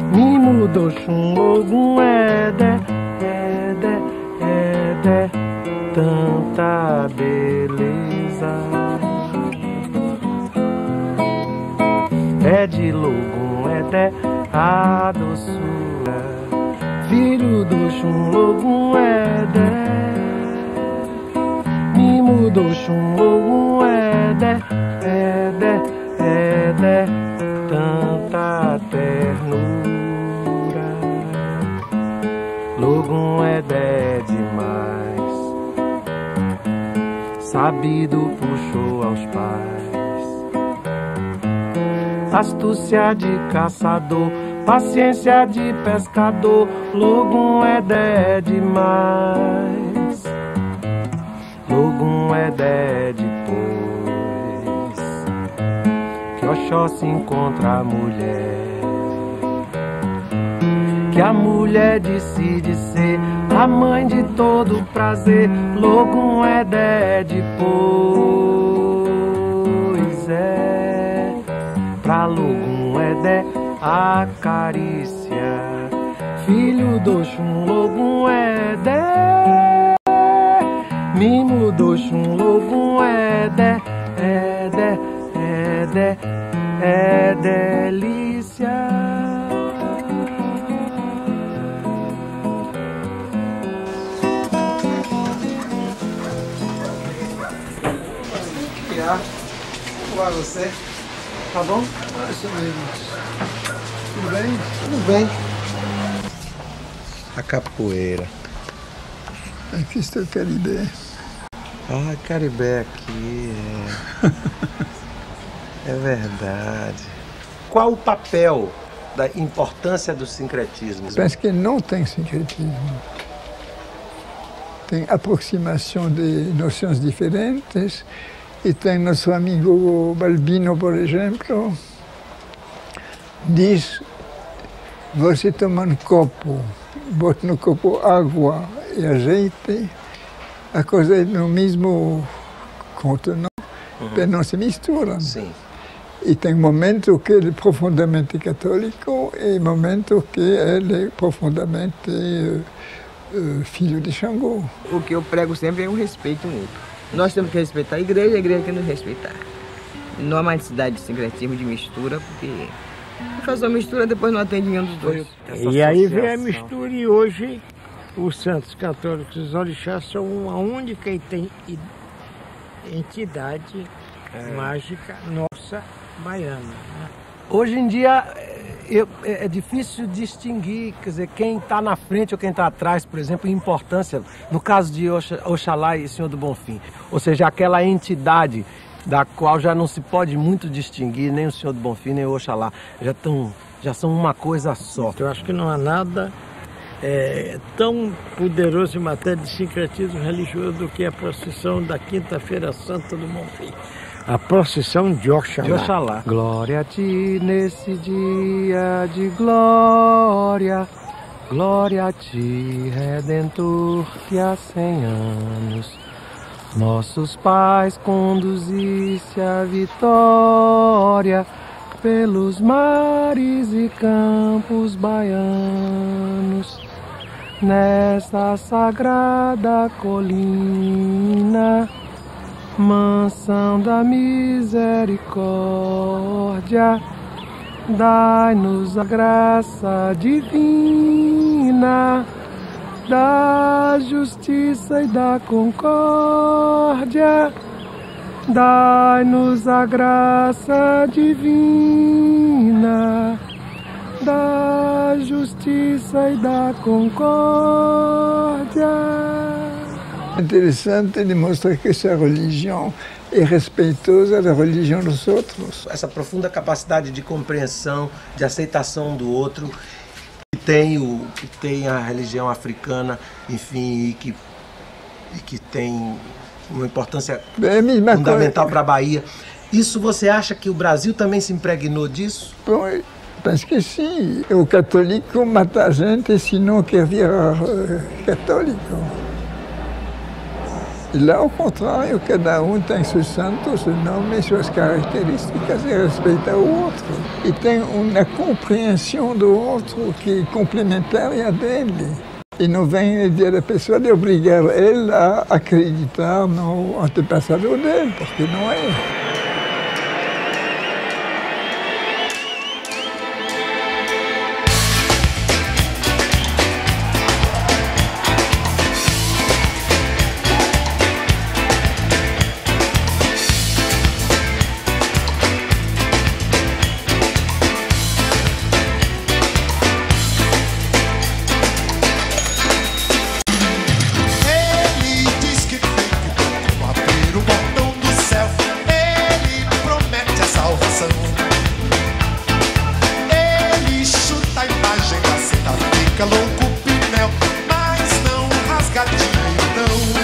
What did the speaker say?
Mimo do Xum Logum Edé, tanta beleza. É de Logum Edé a doçura, filho do Xum Logum Edé. Mimo do Xum Logum Edé, tanta ternura. Logum Edé demais, sabido puxou aos pais. Astúcia de caçador, paciência de pescador. Logum Edé demais, Logum Edé depois que Oxóssi encontra a mulher, que a mulher decide ser a mãe de todo prazer. Logum Edé depois pra Logum Edé a carícia, filho do Xum Logum Edé. Mimo do Xum Logum Edé, é delícia. Como é você? Tá bom? Tudo bem? Tudo bem. A capoeira. Aqui está o Caribé. Ah, Caribé aqui, é verdade. Qual o papel da importância do sincretismo? Penso que não tem sincretismo. Tem aproximação de noções diferentes. E tem nosso amigo Balbino, por exemplo, diz: você toma um copo, bota no copo água e azeite, a coisa é no mesmo contenant, mas não se misturam. Sim. E tem momento que ele é profundamente católico e momento que ele é profundamente filho de Xangô. O que eu prego sempre é o respeito mútuo. Nós temos que respeitar a igreja tem que nos respeitar. Não há mais necessidade de sincretismo, de mistura, porque faz uma mistura, depois não atende nenhum dos dois. E aí vem a mistura e hoje os santos católicos e os orixás são a única entidade mágica nossa baiana. Né? Hoje em dia é difícil distinguir, quer dizer, quem está na frente ou quem está atrás, por exemplo, em importância, no caso de Oxalá e Senhor do Bonfim. Ou seja, aquela entidade da qual já não se pode muito distinguir, nem o Senhor do Bonfim, nem o Oxalá. Já são uma coisa só. Eu acho que não há nada tão poderoso em matéria de sincretismo religioso do que a procissão da Quinta-feira Santa do Bonfim. A procissão de Oxalá. De Oxalá. Glória a ti nesse dia de glória, glória a ti, Redentor, que há 100 anos nossos pais conduzisse a vitória pelos mares e campos baianos, nesta sagrada colina, mansão da misericórdia, dai-nos a graça divina, da justiça e da concórdia, dai-nos a graça divina, da justiça e da concórdia. Interessante, demonstra que essa religião é respeitosa da religião dos outros. Essa profunda capacidade de compreensão, de aceitação do outro, que tem a religião africana, enfim, e que tem uma importância fundamental para a Bahia. Isso você acha que o Brasil também se impregnou disso? Bom, penso que sim. O católico mata a gente se não quer virar católico. E lá, ao contrário, cada um tem seus santos, seus nomes, suas características e respeita o outro. E tem uma compreensão do outro que é complementária dele. E não vem a dia da pessoa de obrigar ele a acreditar no antepassado dele, porque não é. Louco Pinel, mas não rasga dinheiro não.